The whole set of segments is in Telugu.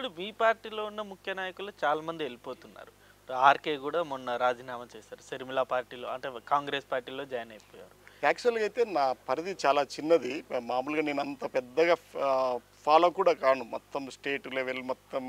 ఇప్పుడు మీ పార్టీలో ఉన్న ముఖ్య నాయకులు చాలా మంది వెళ్ళిపోతున్నారు. ఆర్కే కూడా మొన్న రాజీనామా చేశారు. షర్మిల పార్టీలో అంటే కాంగ్రెస్ పార్టీలో జాయిన్ అయిపోయారు. యాక్చువల్గా అయితే నా పరిధి చాలా చిన్నది. మామూలుగా నేను అంత పెద్దగా ఫాలో కూడా కాను. మొత్తం స్టేట్ లెవెల్ మొత్తం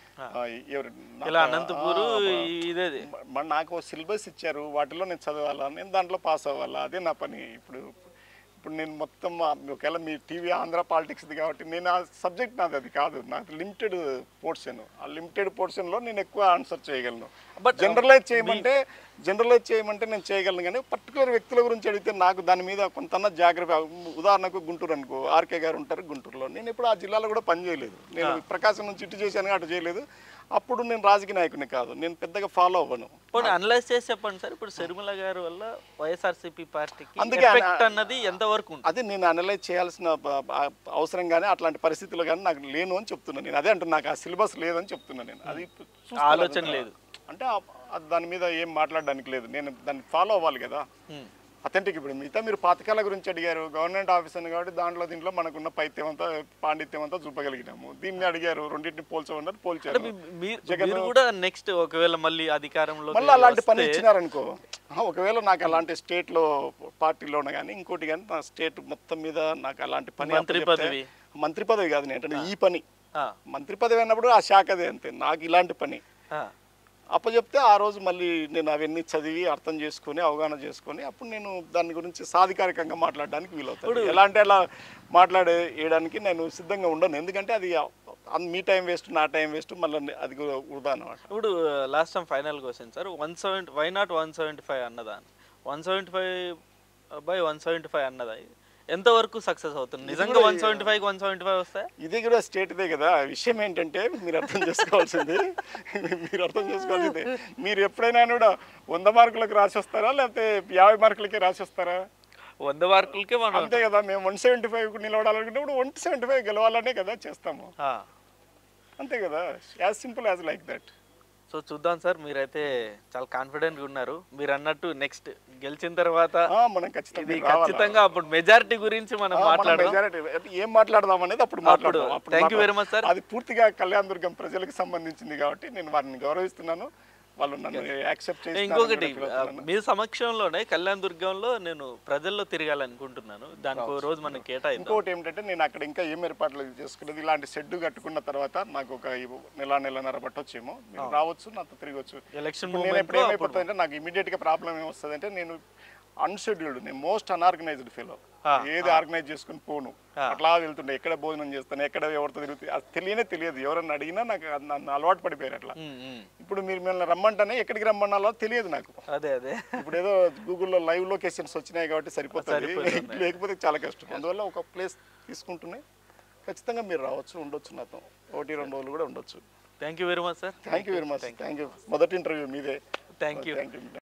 అనంతపూర్ ఇదే నాకు సిలబస్ ఇచ్చారు, వాటిలో నేను చదవాలా, నేను దాంట్లో పాస్ అవ్వాలా, అదే నా పని. ఇప్పుడు నేను మొత్తం ఒకవేళ మీ టీవీ ఆంధ్ర పాలిటిక్స్ది కాబట్టి నేను ఆ సబ్జెక్ట్ నాది అది కాదు. నాకు లిమిటెడ్ పోర్షన్, ఆ లిమిటెడ్ పోర్షన్లో నేను ఎక్కువ ఆన్సర్ చేయగలను. బట్ జనరలైజ్ చేయమంటే నేను చేయగలను, కానీ పర్టికులర్ వ్యక్తుల గురించి అడిగితే నాకు దాని మీద కొంత జాగ్రత్త. ఉదాహరణకు గుంటూరు అనుకో, ఆర్కే గారు ఉంటారు గుంటూరులో. నేను ఇప్పుడు ఆ జిల్లాలో కూడా పని చేయలేదు. నేను ప్రకాశం నుంచి ఇటు చేశాను, అటు చేయలేదు. అప్పుడు నేను రాజకీయ నాయకుని కాదు, నేను పెద్దగా ఫాలో అవ్వను. అనలైజ్ చేసి చెప్పండి సార్. ఇప్పుడు షర్మిల గారి వల్ల వైఎస్ఆర్సీపీ పార్టీకి ఎఫెక్ట్ అన్నది ఎంతవరకు? అది నేను అనలైజ్ చేయాల్సిన అవసరం కానీ అట్లాంటి పరిస్థితులు కానీ నాకు లేను అని చెప్తున్నాను. నేను అదే అంటున్నా, నాకు ఆ సిలబస్ లేదని చెప్తున్నా. నేను అది ఆలోచన లేదు అంటే దాని మీద ఏం మాట్లాడడానికి లేదు. నేను దాన్ని ఫాలో అవ్వాలి కదా అథెంటిక్. ఇప్పుడు మిగతా మీరు పథకాల గురించి అడిగారు, గవర్నమెంట్ ఆఫీసర్ కాబట్టి దీంట్లో మనకున్న పైత్యం అంతా పాండిత్యం అంతా చూపగలిగినాము. దీన్ని అడిగారు, రెండింటిని పోల్చమన్నారు, పోల్చారు. జగన్ కూడా నెక్స్ట్ ఒకవేళ మళ్ళీ అధికారంలో మళ్ళీ అలాంటి పని ఇచ్చినారనుకో, ఒకవేళ నాకు అలాంటి స్టేట్లో పార్టీలోనే కానీ ఇంకోటి కానీ నా స్టేట్ మొత్తం మీద నాకు అలాంటి పని, మంత్రి పదవి కాదు, నేను ఈ పని మంత్రి పదవి అన్నప్పుడు ఆ శాఖ అదే అంతే. నాకు ఇలాంటి పని అప్పచెప్తే ఆ రోజు మళ్ళీ నేను అవన్నీ చదివి అర్థం చేసుకొని అవగాహన చేసుకొని అప్పుడు నేను దాని గురించి సాధికారికంగా మాట్లాడడానికి వీలవుతాను. ఎలా అంటే అలా మాట్లాడేయడానికి నేను సిద్ధంగా ఉండను. ఎందుకంటే అది మీ టైం వేస్ట్, నా టైం వేస్ట్, మళ్ళీ అది వృధా అన్నమాట. ఇప్పుడు last time final question sir, 170 why not 175 అన్నదా? 175/175 అన్నదా ఎంతవరకు సక్సెస్ అవుతుంది నిజంగా? 175 వస్తాయి. ఇది కూడా స్టేట్దే కదా. విషయం ఏంటంటే మీరు అర్థం చేసుకోవాల్సింది మీరు ఎప్పుడైనా కూడా 100 మార్కులకు రాసి వస్తారా, లేకపోతే 50 మార్కులకే రాసి వస్తారా? 100 మార్కులకే అంతే కదా. మేము 175 నిలబడాలనుకున్నప్పుడు 175 గెలవాలనే కదా చేస్తాము. అంతే కదా, as simple as like that. So చూద్దాం సార్, మీరైతే చాలా కాన్ఫిడెంట్గా ఉన్నారు. మీరు అన్నట్టు నెక్స్ట్ గెలిచిన తర్వాత మనం ఖచ్చితంగా అప్పుడు మెజారిటీ గురించి మనం మాట్లాడదాం. ఏం మాట్లాడదాం అనేది అప్పుడు మాట్లాడదాం. Thank you very much sir. అది పూర్తిగా కళ్యాణదుర్గం ప్రజలకు సంబంధించింది కాబట్టి నేను వారిని గౌరవిస్తున్నాను. వాళ్ళు నన్ను యాక్సెప్ట్ చేసి ఇంకొకటి మీ సమక్షంలోనే కళ్యాణదుర్గంలో నేను ప్రజల్లో తిరగాలనుకుంటున్నాను. దానికి రోజు మనకి కేటాయింది. ఇంకోటి ఏమిటంటే నేను అక్కడ ఇంకా ఏం ఏర్పాట్లు చేసుకున్నది, ఇలాంటి షెడ్ కట్టుకున్న తర్వాత నాకు ఒక నెలన్నర పట్టొచ్చేమో, మీరు రావచ్చు, నాతో తిరగచ్చు. ఎలక్షన్ నేను ఎప్పుడు ఏమైపోతుందంటే నాకు ఇమీడియట్ గా ప్రాబ్లం ఏమొస్తుంది అంటే, నేను అన్షెడ్యూల్డ్, నేను మోస్ట్ అన్ఆర్గనైజ్డ్ ఫెలో. ఏది ఆర్గనైజ్ చేసుకుని పోను, అట్లా వెళ్తుండే. ఎక్కడ భోజనం చేస్తాను, ఎక్కడ ఎవరితో తిరుగుతుంది అది తెలియదు. ఎవరన్నా అడిగినా నాకు నన్ను అలవాటు పడిపోయారు అట్లా. ఇప్పుడు మీరు మిమ్మల్ని రమ్మంటేనే ఎక్కడికి రమ్మన్నాలో తెలియదు నాకు. అదే ఇప్పుడు ఏదో గూగుల్లో లైవ్ లొకేషన్స్ వచ్చినాయి కాబట్టి సరిపోతుంది, లేకపోతే చాలా కష్టం. అందువల్ల ఒక ప్లేస్ తీసుకుంటున్నాయి. ఖచ్చితంగా మీరు రావచ్చు, ఉండొచ్చు, నాతో 1-2 రోజులు కూడా ఉండొచ్చు. Thank you very much sir. Thank you very much. Thank you. మొదటి ఇంటర్వ్యూ మీదే. Thank you.